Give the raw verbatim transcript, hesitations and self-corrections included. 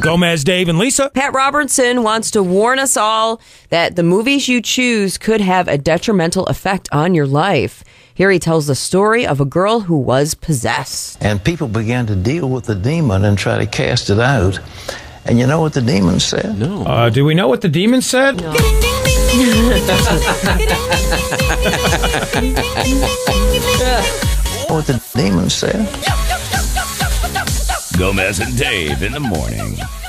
Gomez, Dave, and Lisa. Pat Robertson wants to warn us all that the movies you choose could have a detrimental effect on your life. Here he tells the story of a girl who was possessed. And people began to deal with the demon and try to cast it out. And you know what the demon said? No. Uh, do we know what the demon said? No. What the demon said? Gomez and Dave in the morning.